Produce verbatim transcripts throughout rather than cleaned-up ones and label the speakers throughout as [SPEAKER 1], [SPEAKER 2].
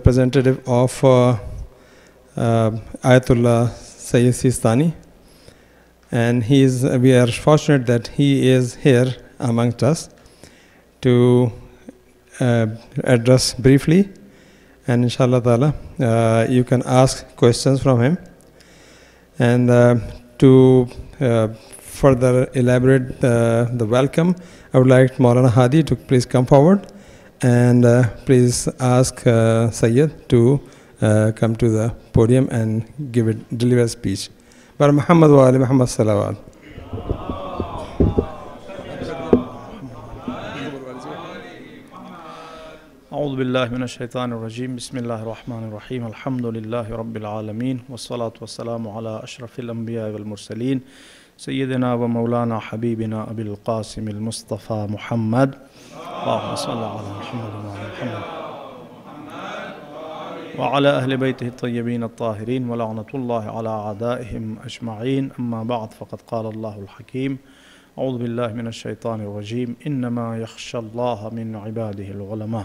[SPEAKER 1] representative of uh, uh, Ayatullah Syed as-Sistani, and he is, we are fortunate that he is here amongst us to uh, address briefly, and inshallah ta'ala uh, you can ask questions from him. And uh, to uh, further elaborate uh, the welcome, I would like Maulana Hadi to please come forward and uh, please ask uh, Sayyid to uh, come to the podium and give it, deliver a speech. Bar Muhammad wa Ali Muhammad salawat.
[SPEAKER 2] أعوذ بالله من الشيطان الرجيم بسم الله الرحمن الرحيم الحمد لله رب العالمين والصلاة والسلام على أشرف الأنبياء والمرسلين سيدنا ومولانا حبيبنا أبي القاسم المصطفى محمد اللهم صل على محمد وعلى محمد وعلى أهل بيته الطيبين الطاهرين ولعنة الله على أعدائهم أجمعين. أما بعد فقد قال الله الحكيم أعوذ بالله من الشيطان الرجيم إنما يخشى الله من عباده العلماء.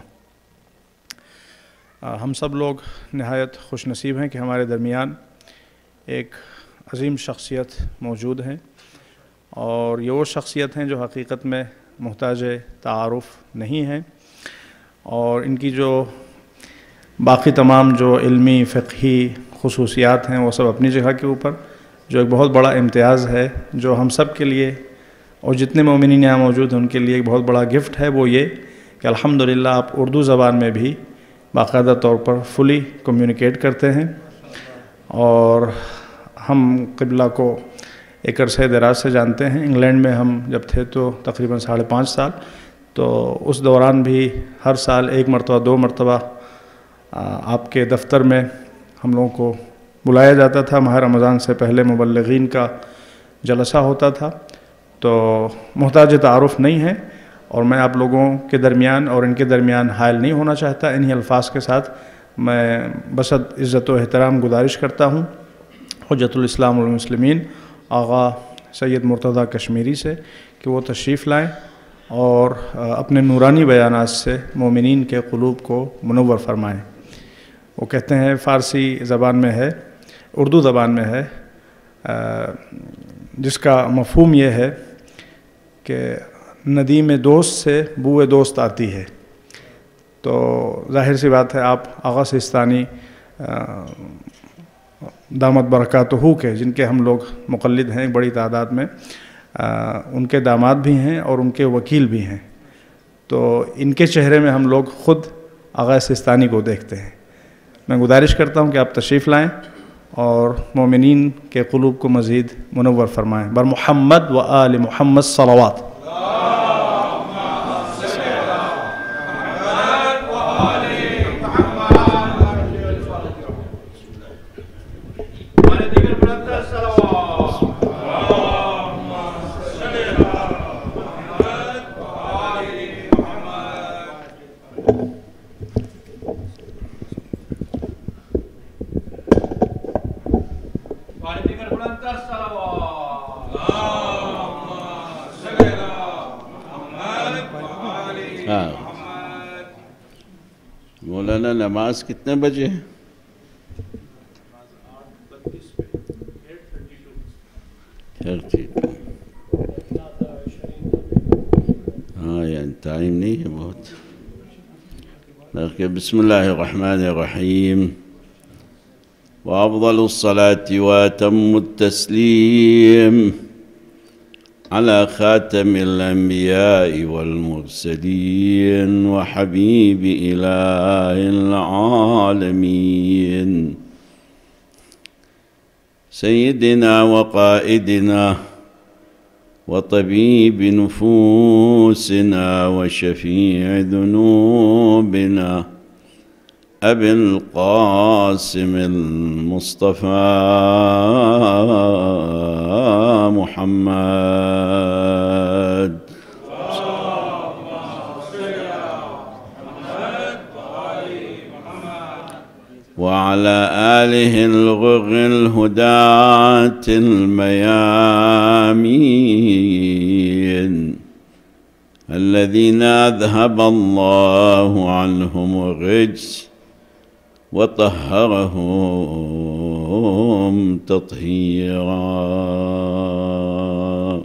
[SPEAKER 2] ہم سب لوگ نہایت خوش نصیب ہیں کہ ہمارے درمیان ایک عظیم شخصیت موجود ہیں، اور یہ وہ شخصیت ہیں جو حقیقت میں محتاج تعارف نہیں ہیں، اور ان کی جو باقی تمام جو علمی فقہی خصوصیات ہیں وہ سب اپنی جگہ کے اوپر، جو ایک بہت بڑا امتیاز ہے جو ہم سب کے لیے اور جتنے مومنین یہاں موجود ہیں ان کے لیے ایک بہت بڑا گفٹ ہے، وہ یہ کہ الحمدللہ آپ اردو زبان میں بھی باقاعدہ طور پر فلی کمیونیکیٹ کرتے ہیں، اور ہم قبلہ کو ایک عرصہ دراز سے جانتے ہیں۔ انگلینڈ میں ہم جب تھے تو تقریباً ساڑھے پانچ سال، تو اس دوران بھی ہر سال ایک مرتبہ دو مرتبہ آپ کے دفتر میں ہم لوگوں کو بلایا جاتا تھا۔ ماہ رمضان سے پہلے مبلغین کا جلسہ ہوتا تھا، تو محتاج تعارف نہیں ہے، اور میں آپ لوگوں کے درمیان اور ان کے درمیان حائل نہیں ہونا چاہتا۔ انہی الفاظ کے ساتھ میں بسط عزت و احترام گزارش کرتا ہوں حجت الاسلام والمسلمین آغا سید مرتضیٰ کشمیری سے کہ وہ تشریف لائیں اور اپنے نورانی بیانات سے مومنین کے قلوب کو منور فرمائیں۔ وہ کہتے ہیں فارسی زبان میں ہے، اردو زبان میں ہے، جس کا مفہوم یہ ہے کہ ندیم دوست سے بوئے دوست آتی ہے۔ تو ظاہر سی بات ہے آپ آغا سستانی دامت برکاتہ کے، جن کے ہم لوگ مقلد ہیں بڑی تعداد میں، ان کے داماد بھی ہیں اور ان کے وکیل بھی ہیں، تو ان کے چہرے میں ہم لوگ خود آغا سستانی کو دیکھتے ہیں۔ میں گزارش کرتا ہوں کہ آپ تشریف لائیں اور مومنین کے قلوب کو مزید منور فرمائیں۔ بر محمد و آل محمد صلوات۔
[SPEAKER 3] مولانا نماز کتنے بجے ہے؟ ہاں یعنی ٹائم نہیں ہے بہت۔ بسم اللہ الرحمن الرحیم وأفضل الصلاة وأتم التسليم على خاتم الأنبياء والمرسلين وحبيب إله العالمين سيدنا وقائدنا وطبيب نفوسنا وشفيع ذنوبنا أبي القاسم المصطفى محمد وعلى آله الغر الهداة الميامين الذين أذهب الله عنهم الرجس وطهرهم تطهيرا.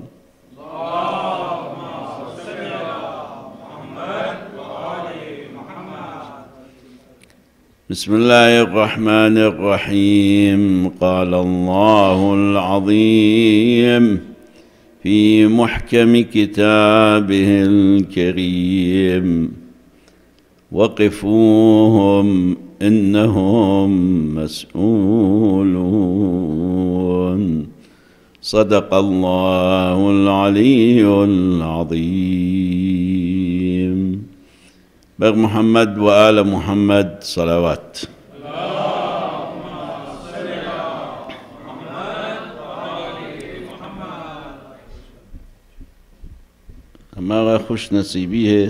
[SPEAKER 3] بسم الله الرحمن الرحيم. قال الله العظيم في محكم كتابه الكريم: وقفوهم إنهم مسؤولون. صدق الله العلي العظيم. بر محمد وآل محمد صلوات. ہمارا خوش نصیبی ہے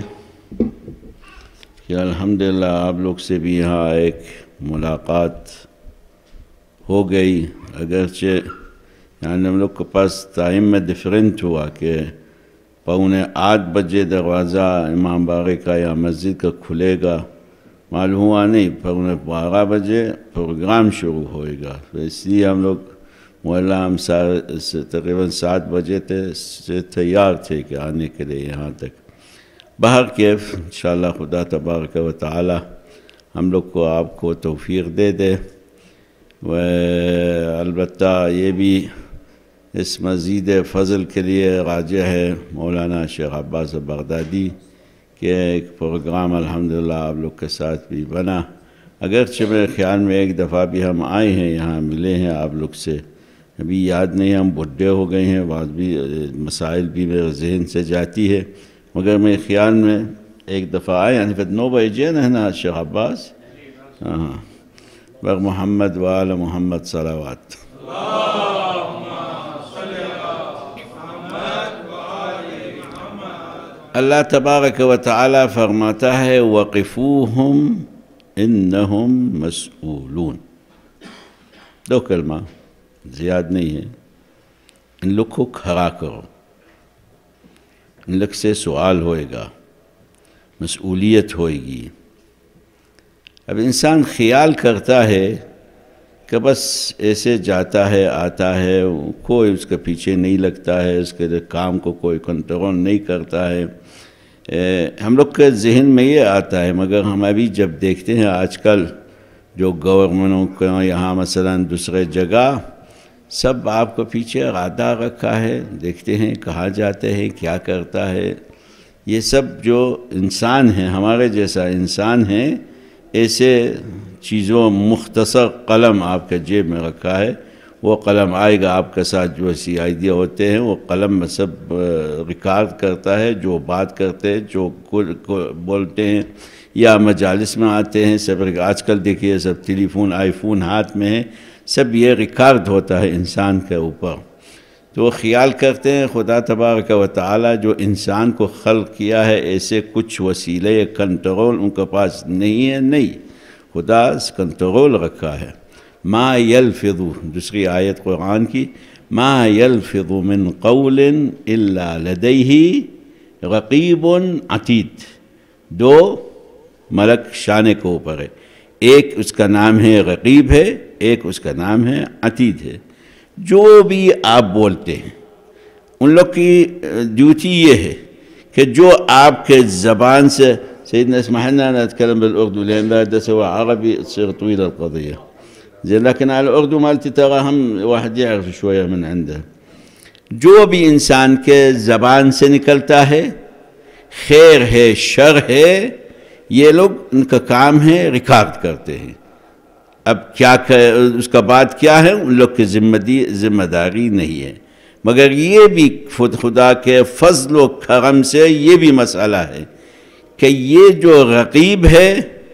[SPEAKER 3] کہ الحمدللہ آپ لوگ سے بھی یہاں ایک ملاقات ہو گئی، اگرچہ یعنی ہم لوگ کے پاس ٹائم میں ڈفرینٹ ہوا کہ پونے آٹھ بجے دروازہ امامبارگہ کا یا مسجد کا کھلے گا، معلوم ہوا نہیں پونے بارہ بجے پروگرام شروع ہوئے گا، تو اس لیے ہم لوگ مولا ہم تقریباً سات بجے سے تیار تھے کہ آنے کے لیے یہاں تک. بہر کیف انشاءاللہ خدا تبارک و تعالی ہم لوگ کو آپ کو توفیق دے دے. و البتہ یہ بھی اس مزید فضل کے لیے راجع ہے مولانا شیخ عباس بغدادی کہ ایک پروگرام الحمدللہ آپ لوگ کے ساتھ بھی بنا. اگرچہ میرے خیال میں ایک دفعہ بھی ہم آئے ہیں یہاں ملے ہیں آپ لوگ سے، ابھی یاد نہیں، ہم بڈھے ہو گئے ہیں، بعض بھی مسائل بھی میرے ذہن سے جاتی ہے، مگر میرے خیال میں ایک دفعہ آئے یعنی پھر نو بجے نا شیخ عباس. ہاں بر محمد وآل محمد صلوات. اللہ تبارک و تعالی فرماتا ہے وقفوہم انہم مسئولون. دو کلمہ زیاد نہیں ہے. ان لوگ کو کھڑا کرو، ان لوگ سے سوال ہوئے گا، مسئولیت ہوئے گی. اب انسان خیال کرتا ہے کہ بس ایسے جاتا ہے آتا ہے، کوئی اس کے پیچھے نہیں لگتا ہے، اس کے کام کو کوئی کنٹرول نہیں کرتا ہے. ہم لوگ کے ذہن میں یہ آتا ہے، مگر ہم ابھی جب دیکھتے ہیں آج کل جو گورنمنٹوں کا یہاں مثلا دوسرے جگہ سب آپ کو پیچھے ارادہ رکھا ہے، دیکھتے ہیں کہاں جاتے ہیں کیا کرتا ہے. یہ سب جو انسان ہیں ہمارے جیسا انسان ہیں، ایسے چیزوں مختصر قلم آپ کے جیب میں رکھا ہے، وہ قلم آئے گا آپ کے ساتھ جو سی آئی ڈی ہوتے ہیں وہ قلم میں سب ریکارڈ کرتا ہے، جو بات کرتے ہیں جو بولتے ہیں یا مجالس میں آتے ہیں سب. آج کل دیکھیے سب ٹیلی فون آئی فون ہاتھ میں ہے، سب یہ ریکارڈ ہوتا ہے انسان کے اوپر. تو وہ خیال کرتے ہیں خدا تبارک و تعالی جو انسان کو خلق کیا ہے ایسے کچھ وسیلے کنٹرول ان کے پاس نہیں ہے. نہیں، خدا کنٹرول رکھا ہے. ما یلفظ، دوسری آیت قرآن کی، ما یلفظ من قول الا لدیہ رقیب عتید. دو ملک شانے کے اوپر ہے، ایک اس کا نام ہے رقیب ہے، ایک اس کا نام ہے عتید ہے. جو بھی آپ بولتے ہیں ان لوگ کی ڈیوٹی یہ ہے کہ جو آپ کے زبان سے سیدنا اسمحنا نتكلم بالأردو لأن لا درس هو عربي تصير طويلة القضية زين، لكن على الأردو مالتي ترى هم واحد يعرف شوية من عنده. جو بھی انسان کے زبان سے نکلتا ہے، خیر ہے شر ہے، یہ لوگ ان کا کام ہے ریکارڈ کرتے ہیں. اب کیا اس کا بات کیا ہے ان لوگ کی ذمہ داری نہیں ہے، مگر یہ بھی خدا کے فضل و کرم سے یہ بھی مسئلہ ہے کہ یہ جو رقیب ہے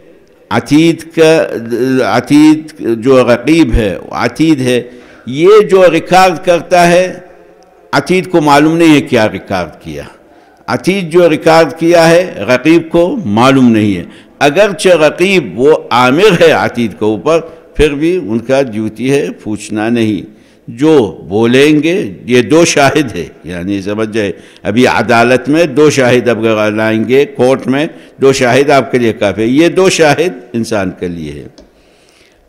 [SPEAKER 3] عتید کا، عتید جو رقیب ہے عتید ہے، یہ جو ریکارڈ کرتا ہے عتید کو معلوم نہیں ہے کیا ریکارڈ کیا. عتید جو ریکارڈ کیا ہے رقیب کو معلوم نہیں ہے. اگرچہ رقیب وہ عامر ہے عتید کے اوپر، پھر بھی ان کا ڈیوٹی ہے پوچھنا نہیں. جو بولیں گے یہ دو شاہد ہے، یعنی سمجھ جائے ابھی عدالت میں دو شاہد اب اگر لائیں گے کورٹ میں، دو شاہد آپ کے لیے کافی ہے. یہ دو شاہد انسان کے لیے ہے.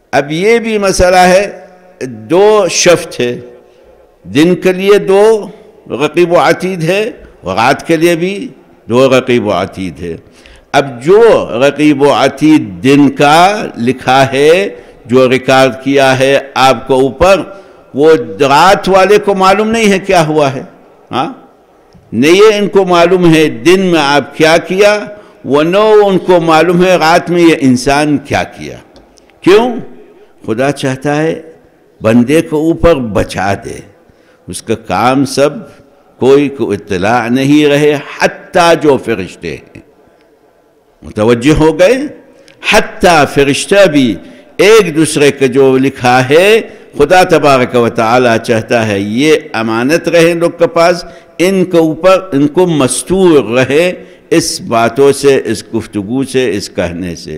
[SPEAKER 3] اب یہ بھی مسئلہ ہے، دو شفٹ ہے، دن کے لیے دو رقیب و عتید ہے اور رات کے لیے بھی دو رقیب و عتید ہے۔ اب جو رقیب و عتید دن کا لکھا ہے، جو ریکارڈ کیا ہے آپ کو اوپر، وہ رات والے کو معلوم نہیں ہے کیا ہوا ہے، ہاں نہیں ان کو معلوم ہے دن میں آپ کیا کیا، وہ نو ان کو معلوم ہے رات میں یہ انسان کیا کیا۔ کیوں؟ خدا چاہتا ہے بندے کو اوپر بچا دے، اس کا کام سب کوئی کو اطلاع نہیں رہے، حتیٰ جو فرشتے ہیں متوجہ ہو گئے، حتیٰ فرشتہ بھی ایک دوسرے کا جو لکھا ہے خدا تبارک و تعالی چاہتا ہے یہ امانت رہے لوگ کے پاس، ان کے اوپر ان کو مستور رہے اس باتوں سے، اس گفتگو سے، اس کہنے سے۔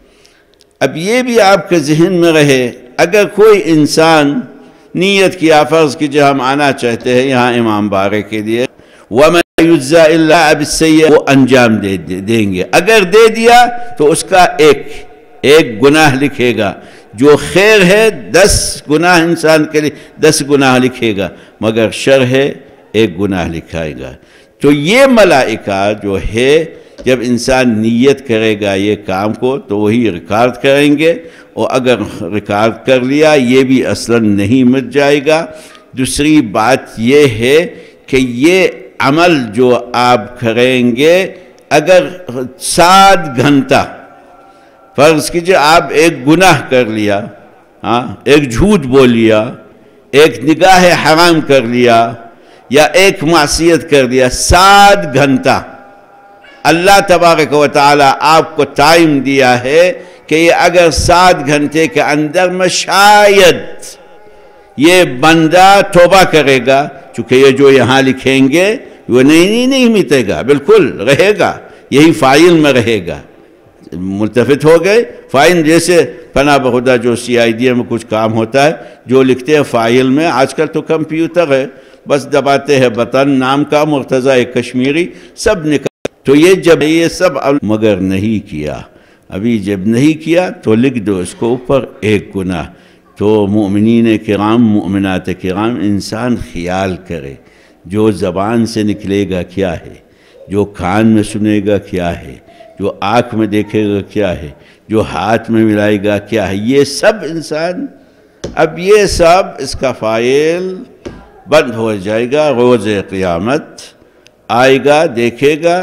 [SPEAKER 3] اب یہ بھی آپ کے ذہن میں رہے، اگر کوئی انسان نیت کیا، فرض کیجئے ہم آنا چاہتے ہیں یہاں امام بارے کے لیے، وَمَا يُجْزَى إِلَّا بِالسَّيِّئَةِ، وہ انجام دے دیں گے، اگر دے دیا تو اس کا ایک ایک گناہ لکھے گا، جو خیر ہے دس گناہ انسان کے لیے دس گناہ لکھے گا، مگر شر ہے ایک گناہ لکھائے گا۔ تو یہ ملائکہ جو ہے جب انسان نیت کرے گا یہ کام کو تو وہی ریکارڈ کریں گے، اور اگر ریکارڈ کر لیا یہ بھی اصلاً نہیں مٹ جائے گا۔ دوسری بات یہ ہے کہ یہ عمل جو آپ کریں گے، اگر سات گھنٹہ فرض کیجئے آپ ایک گناہ کر لیا، ہاں ایک جھوٹ بول لیا، ایک نگاہ حرام کر لیا، یا ایک معصیت کر دیا، سات گھنٹہ اللہ تبارک و تعالی آپ کو ٹائم دیا ہے کہ یہ اگر سات گھنٹے کے اندر میں شاید یہ بندہ توبہ کرے گا، چونکہ یہ جو یہاں لکھیں گے وہ نہیں نہیں نہیں مٹے گا، بالکل رہے گا، یہی فائل میں رہے گا۔ ملتفت ہو گئے، فائل جیسے پناہ بخدا جو سی آئی ڈی میں کچھ کام ہوتا ہے جو لکھتے ہیں فائل میں، آج کل تو کمپیوٹر ہے، بس دباتے ہیں بٹن، نام کا مرتضی کشمیری سب نکل، تو یہ جب یہ سب مگر نہیں کیا، ابھی جب نہیں کیا تو لکھ دو اس کو اوپر ایک گناہ۔ تو مومنین کرام، مومنات کرام، انسان خیال کرے جو زبان سے نکلے گا کیا ہے، جو کان میں سنے گا کیا ہے، جو آنکھ میں دیکھے گا کیا ہے، جو ہاتھ میں ملائے گا کیا ہے، یہ سب انسان، اب یہ سب اس کا فائل بند ہو جائے گا، روز قیامت آئے گا دیکھے گا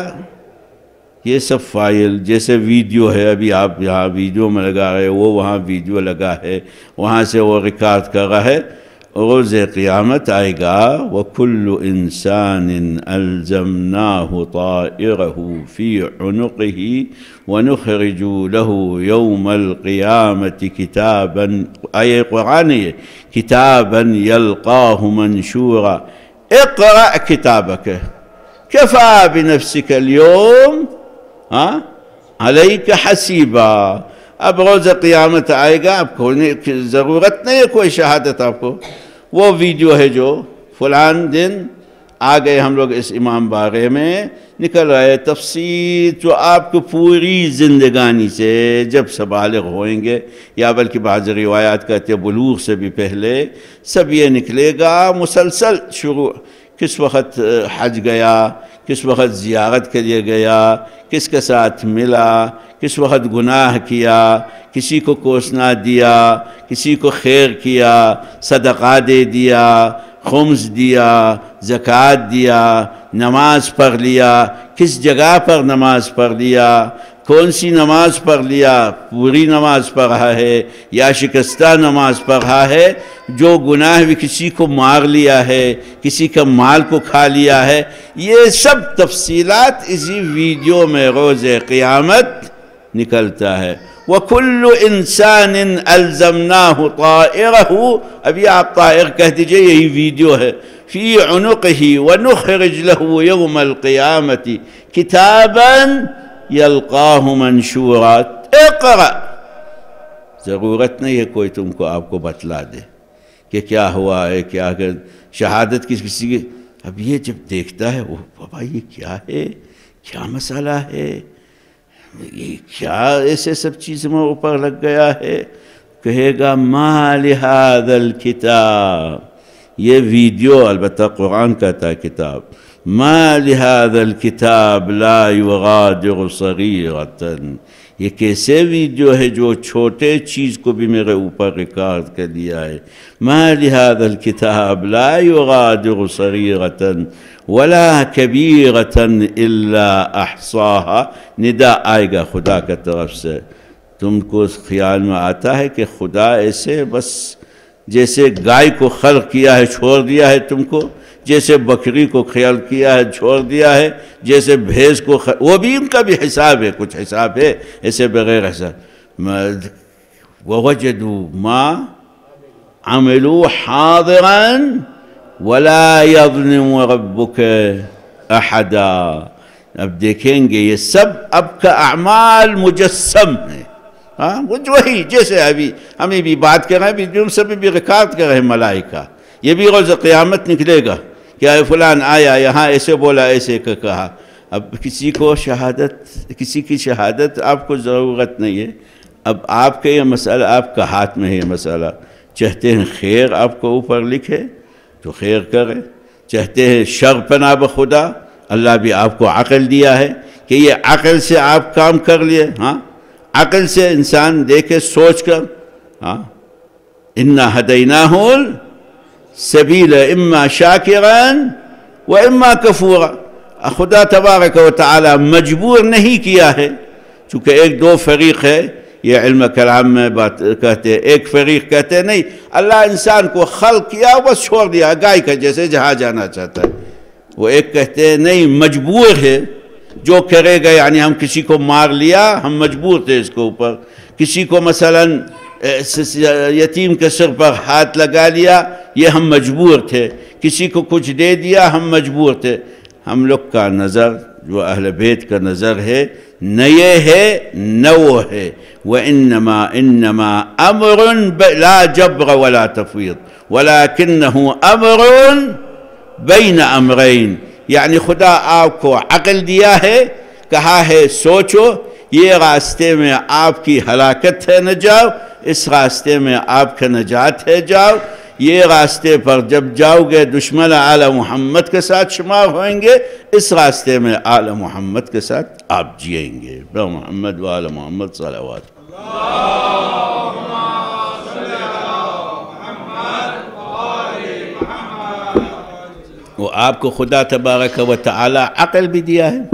[SPEAKER 3] یہ سب فائل، جیسے ویڈیو ہے، ابھی آپ یہاں ویڈیو میں لگا رہے، وہ وہاں ویڈیو لگا ہے، وہاں سے وہ ریکارڈ کر رہا ہے، روز قیامت آئے گا، وَكُلُّ إِنسَانٍ أَلْزَمْنَاهُ طَائِرَهُ فِي عُنُقِهِ وَنُخْرِجُ لَهُ يَوْمَ الْقِيَامَةِ كِتَابًا، آیے قرآن ہے، كِتَابًا يَلْقَاهُ مَنْشُورًا اقرأ كِتَابَكَ كَفَى بِنَفْسِكَ الْيَوْمَ ہاں علیک حسیبا۔ اب روز قیامت آئے گا، آپ کو ضرورت نہیں ہے کوئی شہادت، آپ کو وہ ویڈیو ہے جو فلان دن آ گئے ہم لوگ اس امام باغے میں، نکل رہے تفصیل جو آپ کو پوری زندگانی سے جب سے بالغ ہوئیں گے، یا بلکہ بعض روایات کہتے ہیں بلوغ سے بھی پہلے، سب یہ نکلے گا مسلسل شروع، کس وقت حج گیا، کس وقت زیارت کے لیے گیا، کس کے ساتھ ملا، کس وقت گناہ کیا، کسی کو کوسنا دیا، کسی کو خیر کیا، صدقہ دے دیا، خمس دیا، زکوٰۃ دیا، نماز پڑھ لیا، کس جگہ پر نماز پڑھ لیا، کون سی نماز پڑھ لیا، پوری نماز پڑھ رہا ہے یا شکستہ نماز پڑھ رہا ہے، جو گناہ بھی کسی کو مار لیا ہے، کسی کا مال کو کھا لیا ہے، یہ سب تفصیلات اسی ویڈیو میں روز قیامت نکلتا ہے۔ وَكُلُّ إِنسَانٍ أَلْزَمْنَاهُ طَائِرَهُ، ابھی آپ طائر کہہ دیجئے، یہی ویڈیو ہے، فِي عُنُقِهِ وَنُخْرِجْ لَهُ يَوْمَ الْقِيَامَةِ كِتَابًا يَلْقَاهُ مَنْشُورًا اقرأ۔ ضرورت نہیں ہے کوئی تم کو آپ کو بتلا دے کہ کیا ہوا ہے، کیا شہادت کس کسی کی، اب یہ جب دیکھتا ہے وہ بابا یہ کیا ہے، کیا مسئلہ ہے، یہ کیا ایسے سب چیز میں اوپر لگ گیا ہے، کہے گا ما لہذا الکتاب، یہ ویڈیو البتہ قرآن کہتا ہے کتاب، ما لہذا الکتاب لا یغادر صغیرۃ، یہ کیسے ویڈیو ہے جو چھوٹے چیز کو بھی میرے اوپر ریکارڈ کر دیا ہے. ما لہذا الکتاب لا یغادر صغیرۃ ولا کبیرۃ الا احصاها، ندا آئے گا خدا کی طرف سے. تم کو خیال میں آتا ہے کہ خدا ایسے بس جیسے گائے کو خلق کیا ہے چھوڑ دیا ہے تم کو، جیسے بکری کو خلق کیا ہے چھوڑ دیا ہے، جیسے بھینس کو خ... وہ بھی ان کا بھی حساب ہے، کچھ حساب ہے، ایسے بغیر حساب. وَوَجَدُوا مَا عَمِلُوا حَاضِرًا وَلَا يَظْلِمُ رَبُّكَ أَحَدًا. اب دیکھیں گے یہ سب اب کا اعمال مجسم ہیں. ہاں وہ وہی جیسے ابھی ہمیں بھی بات کر رہے ہیں، بھی سب بھی ریکارڈ کر رہے ہیں ملائکہ. یہ بھی روز قیامت نکلے گا کہ فلان آیا یہاں ایسے بولا ایسے کہا. اب کسی کو شہادت کسی کی شہادت آپ کو ضرورت نہیں ہے. اب آپ کا یہ مسئلہ آپ کا ہاتھ میں ہے. یہ مسئلہ چاہتے ہیں خیر آپ کو اوپر لکھے تو خیر کرے، چاہتے ہیں شر پناہ بخدا. اللہ بھی آپ کو عقل دیا ہے کہ یہ عقل سے آپ کام کر لیے. ہاں عقل سے انسان دیکھے سوچ کر. ہاں انا ہدیناہ السبیل اما شاکرا و اما کفورا. خدا تبارک و تعالی مجبور نہیں کیا ہے، چونکہ ایک دو فریق ہے. یہ علم کلام میں بات کہتے ہیں، ایک فریق کہتے ہیں نہیں اللہ انسان کو خلق کیا بس چھوڑ دیا گائے کا جیسے جہاں جانا چاہتا ہے. وہ ایک کہتے ہیں نہیں مجبور ہے جو کرے گا، یعنی ہم کسی کو مار لیا ہم مجبور تھے اس کو اوپر، کسی کو مثلا یتیم کے سر پر ہاتھ لگا لیا یہ ہم مجبور تھے، کسی کو کچھ دے دیا ہم مجبور تھے. ہم لوگ کا نظر جو اہل بیت کا نظر ہے نہ یہ ہے نہ وہ ہے. وَإِنَّمَا إِنَّمَا أَمْرٌ لَا جَبْرَ وَلَا تَفْوِيض وَلَكِنَّهُ أَمْرٌ بَيْنَ أَمْرَيْن. یعنی خدا آپ کو عقل دیا ہے، کہا ہے سوچو یہ راستے میں آپ کی ہلاکت ہے نہ جاؤ، اس راستے میں آپ کا نجات ہے جاؤ. یہ راستے پر جب جاؤ گے دشمن آل محمد کے ساتھ شمار ہوئیں گے، اس راستے میں آل محمد کے ساتھ آپ جئیں گے. بر محمد و آل محمد صلوات. وہ آپ کو خدا تبارک و تعالی عقل بھی دیا ہے.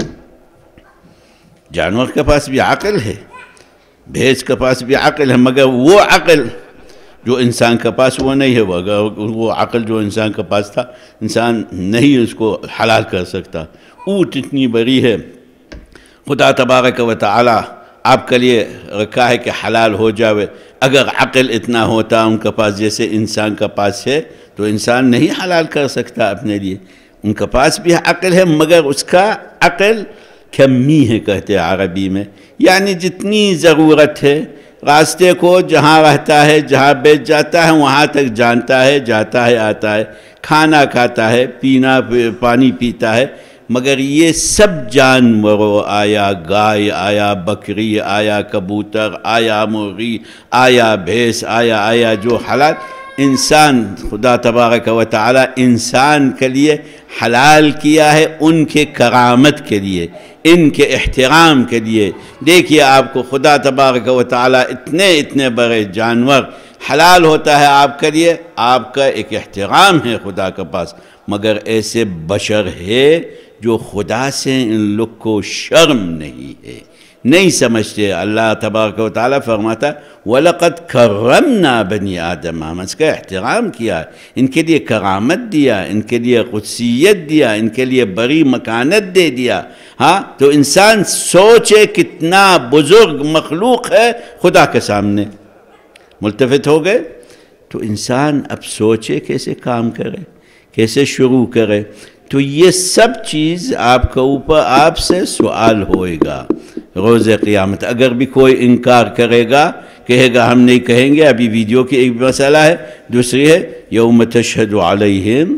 [SPEAKER 3] جانور کے پاس بھی عقل ہے، بھینس کے پاس بھی عقل ہے، مگر وہ عقل جو انسان کے پاس وہ نہیں ہے. وہ عقل جو انسان کے پاس تھا انسان نہیں اس کو حلال کر سکتا. اونٹ اتنی بڑی ہے، خدا تبارک و تعالی آپ کے لیے رکھا ہے کہ حلال ہو جاوے. اگر عقل اتنا ہوتا ان کے پاس جیسے انسان کے پاس ہے تو انسان نہیں حلال کر سکتا اپنے لیے. ان کے پاس بھی عقل ہے مگر اس کا عقل کمی ہے کہتے ہیں عربی میں، یعنی جتنی ضرورت ہے راستے کو جہاں رہتا ہے جہاں بیٹھ جاتا ہے وہاں تک جانتا ہے، جاتا ہے آتا ہے، کھانا کھاتا ہے، پینا پانی پیتا ہے. مگر یہ سب جانوروں آیا گائے آیا بکری آیا کبوتر آیا مرغی آیا بھینس آیا آیا جو حلال انسان خدا تبارک و تعالی انسان کے لیے حلال کیا ہے، ان کے کرامت کے لیے، ان کے احترام کے لیے. دیکھیے آپ کو خدا تبارک و تعالی اتنے اتنے بڑے جانور حلال ہوتا ہے آپ کے لیے، آپ کا ایک احترام ہے خدا کے پاس. مگر ایسے بشر ہے جو خدا سے ان لوگ کو شرم نہیں ہے، نہیں سمجھتے. اللہ تبارک و تعالیٰ فرماتا وَلَقَدْ كَرَّمْنَا بَنِي آدَمَ، ہم اس کا احترام کیا، ان کے لیے کرامت دیا، ان کے لیے قدسیت دیا، ان کے لیے بڑی مکانت دے دیا. ہاں تو انسان سوچے کتنا بزرگ مخلوق ہے خدا کے سامنے. ملتفت ہو گئے تو انسان اب سوچے کیسے کام کرے، کیسے شروع کرے. تو یہ سب چیز آپ کا اوپر آپ سے سوال ہوئے گا روز قیامت. اگر بھی کوئی انکار کرے گا کہے گا ہم نہیں کہیں گے. ابھی ویڈیو کی ایک مسئلہ ہے، دوسری ہے یوم تشہد علیہم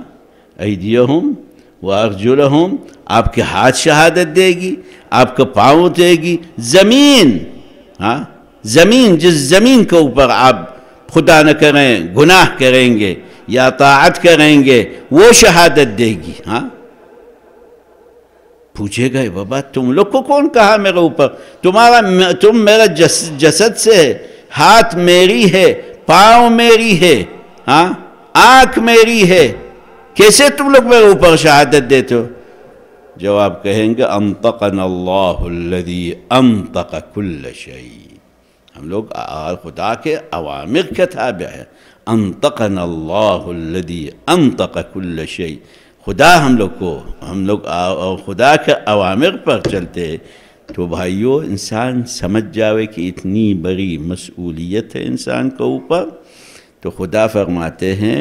[SPEAKER 3] ایدیہم وارجلہم، آپ کے ہاتھ شہادت دے گی، آپ کا پاؤں دے گی، زمین ہاں زمین جس زمین کے اوپر آپ خدا نہ کریں گناہ کریں گے یا طاعت کریں گے وہ شہادت دے گی. ہاں پوچھے گئے بابا تم لوگ کو کون کہا میرے اوپر؟ تمہارا تم میرا جسد سے ہے، ہاتھ میری ہے، پاؤں میری ہے، ہاں آنکھ میری ہے، کیسے تم لوگ میرے اوپر شہادت دیتے ہو؟ جواب کہیں گے انطقنا اللہ الذی انطق کل شیء. ہم لوگ خدا کے اوامر کے تابع ہیں. انطقنا اللہ الذی انطق کل شیء. خدا ہم لوگ کو ہم لوگ خدا کے اوامر پر چلتے ہیں. تو بھائیو انسان سمجھ جاوے کہ اتنی بڑی مسئولیت ہے انسان کے اوپر. تو خدا فرماتے ہیں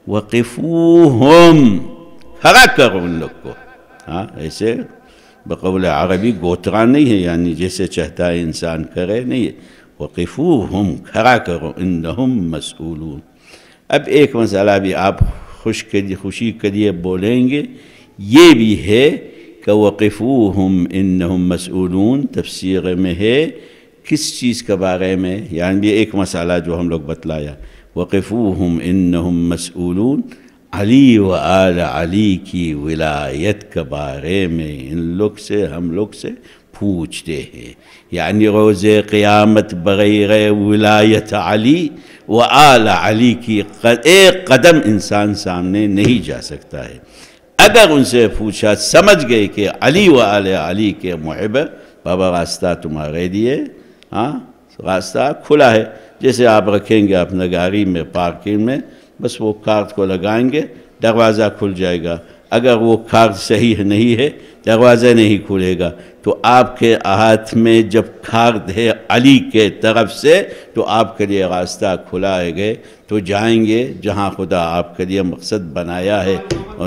[SPEAKER 3] وقفوہم، کھڑا کرو ان لوگ کو. ہاں ایسے بقول عربی گوترا نہیں ہے، یعنی جیسے چاہتا ہے انسان کرے نہیں ہے. وقفوہم، کھڑا کرو، انہم مسئولون. اب ایک مسئلہ بھی آپ خوش خوشی کے لیے بولیں گے، یہ بھی ہے کہ وقفوہم انہم مسئولون تفسیر میں ہے کس چیز کے بارے میں؟ یعنی ایک مسئلہ جو ہم لوگ بتلایا وقفوہم انہم مسئولون، علی و آل علی کی ولایت کے بارے میں ان لوگ سے ہم لوگ سے پوچھتے ہیں. یعنی روز قیامت بغیر ولایت علی و آل علی کی ایک قدم انسان سامنے نہیں جا سکتا ہے. اگر ان سے پوچھا سمجھ گئے کہ علی و آل علی کے محب، بابا راستہ تمہارے لیے ہاں راستہ کھلا ہے. جیسے آپ رکھیں گے اپنے گاڑی میں پارکنگ میں، بس وہ کارڈ کو لگائیں گے دروازہ کھل جائے گا. اگر وہ کارڈ صحیح نہیں ہے دروازہ نہیں کھلے گا. تو آپ کے ہاتھ میں جب کارڈ ہے علی کے طرف سے تو آپ کے لیے راستہ کھلا ہے گئے. تو جائیں گے جہاں خدا آپ کے لیے مقصد بنایا ہے.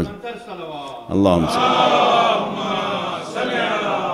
[SPEAKER 3] اللہم صلی.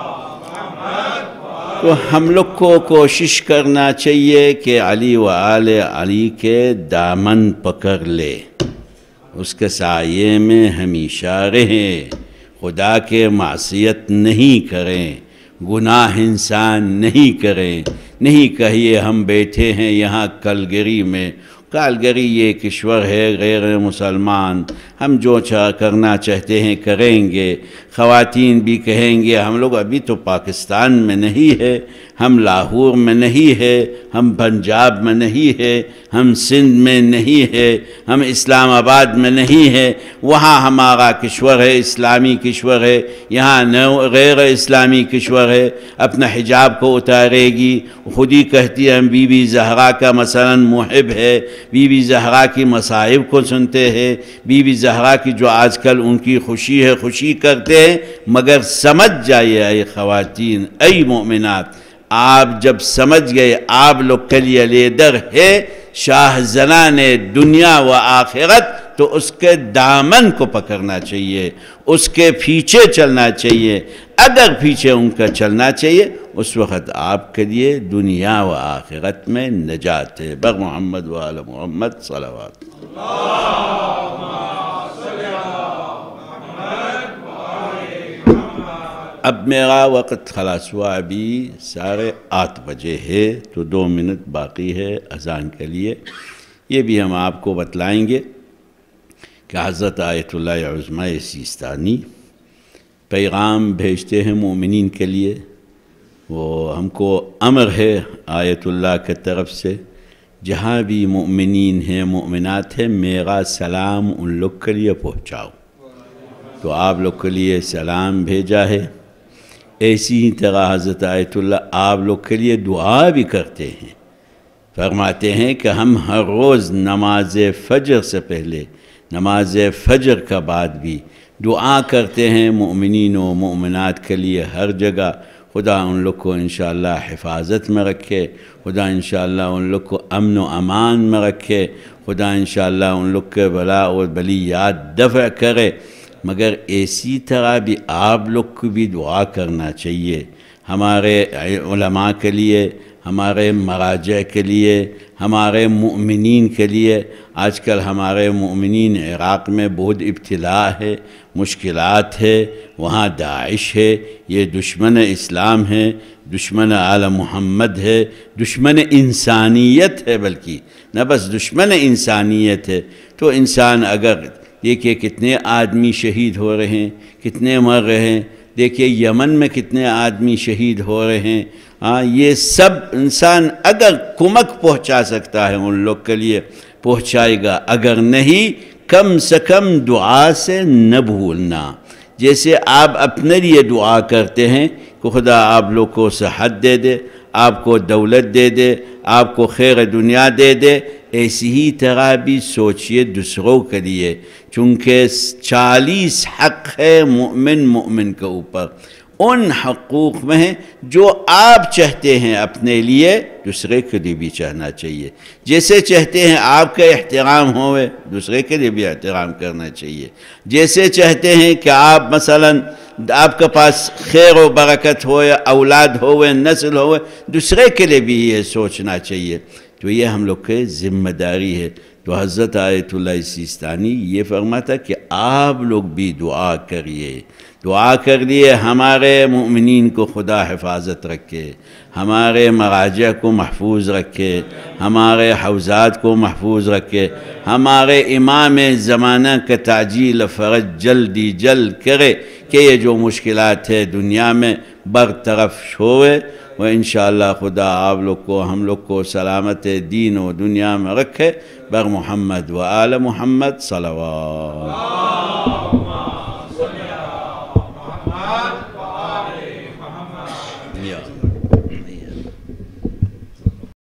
[SPEAKER 3] تو ہم لوگ کو کوشش کرنا چاہیے کہ علی و آل علی کے دامن پکڑ لے، اس کے سائے میں ہمیشہ رہیں، خدا کے معصیت نہیں کریں، گناہ انسان نہیں کریں. نہیں کہیے ہم بیٹھے ہیں یہاں کلگری میں، کالگری یہ کشور ہے غیر مسلمان، ہم جو چاہ کرنا چاہتے ہیں کریں گے. خواتین بھی کہیں گے ہم لوگ ابھی تو پاکستان میں نہیں ہے، ہم لاہور میں نہیں ہے، ہم پنجاب میں نہیں ہے، ہم سندھ میں نہیں ہے، ہم اسلام آباد میں نہیں ہے. وہاں ہمارا کشور ہے، اسلامی کشور ہے، یہاں غیر اسلامی کشور ہے. اپنا حجاب کو اتارے گی، خود ہی کہتی ہے ہم بی بی زہرا کا مثلا محب ہے، بی بی زہرا کی مصائب کو سنتے ہیں، بی بی زہرا کی جو آج کل ان کی خوشی ہے خوشی کرتے ہیں. مگر سمجھ جائیے اے خواتین، اے مومنات، آپ جب سمجھ گئے آپ لوگ کے لیے لیڈر ہے شاہ زنان دنیا و آخرت، تو اس کے دامن کو پکڑنا چاہیے، اس کے پیچھے چلنا چاہیے. اگر پیچھے ان کا چلنا چاہیے اس وقت آپ کے لیے دنیا و آخرت میں نجات ہے. بر محمد و آل محمد صلوات. اب میرا وقت خلاص ہوا، ابھی ساڑھے آٹھ بجے ہے، تو دو منٹ باقی ہے اذان کے لیے. یہ بھی ہم آپ کو بتلائیں گے کہ حضرت آیت اللہ عظمی سیستانی پیغام بھیجتے ہیں مومنین کے لیے. وہ ہم کو امر ہے آیت اللہ کے طرف سے، جہاں بھی مومنین ہیں مومنات ہیں میرا سلام ان لوگ کے لیے پہنچاؤ. تو آپ لوگ کے لیے سلام بھیجا ہے. ایسی ہی طرح حضرت آیت اللہ آپ لوگ کے لیے دعا بھی کرتے ہیں. فرماتے ہیں کہ ہم ہر روز نماز فجر سے پہلے، نماز فجر کا بعد بھی دعا کرتے ہیں مومنین و مومنات کے لیے ہر جگہ. خدا ان لوگ کو انشاءاللہ حفاظت میں رکھے، خدا انشاءاللہ ان لوگ کو امن و امان میں رکھے، خدا انشاءاللہ ان لوگ کے بلا اور بلیات دفع کرے. مگر اسی طرح بھی آپ لوگ کو بھی دعا کرنا چاہیے ہمارے علماء کے لیے، ہمارے مراجع کے لیے، ہمارے مؤمنین کے لیے. آج کل ہمارے مؤمنین عراق میں بہت ابتلا ہے، مشکلات ہے، وہاں داعش ہے، یہ دشمن اسلام ہے، دشمن آل محمد ہے، دشمن انسانیت ہے، بلکہ نہ بس دشمن انسانیت ہے. تو انسان اگر دیکھیے کتنے آدمی شہید ہو رہے ہیں، کتنے مر رہے ہیں، دیکھیے یمن میں کتنے آدمی شہید ہو رہے ہیں. ہاں یہ سب انسان اگر کمک پہنچا سکتا ہے ان لوگ کے لیے پہنچائے گا، اگر نہیں کم سے کم دعا سے نہ بھولنا. جیسے آپ اپنے لیے دعا کرتے ہیں کہ خدا آپ لوگ کو صحت دے دے، آپ کو دولت دے دے، آپ کو خیر دنیا دے دے، ایسی ہی طرح بھی سوچئے دوسروں کے لیے، چونکہ چالیس حق ہے مومن مومن کے اوپر. ان حقوق میں ہیں جو آپ چاہتے ہیں اپنے لیے، دوسرے کے لیے بھی چاہنا چاہیے. جیسے چاہتے ہیں آپ کا احترام ہوئے، دوسرے کے لیے بھی احترام کرنا چاہیے. جیسے چاہتے ہیں کہ آپ مثلا آپ کے پاس خیر و برکت ہوئے، اولاد ہوئے، نسل ہوئے، دوسرے کے لیے بھی یہ سوچنا چاہیے. تو یہ ہم لوگ کی ذمہ داری ہے. تو حضرت آیت اللہ سیستانی یہ فرماتا کہ آپ لوگ بھی دعا کریے، دعا کر لیے ہمارے مومنین کو خدا حفاظت رکھے، ہمارے مراجع کو محفوظ رکھے، ہمارے حوزات کو محفوظ رکھے، ہمارے امام زمانہ کا تعجیل فرج جلدی جلد کرے کہ یہ جو مشکلات ہے دنیا میں برطرف ہوئے. و انشاءاللہ خدا آپ لوگ کو ہم لوگ کو سلامت دین و دنیا میں رکھے. بر محمد و آل محمد صلوات.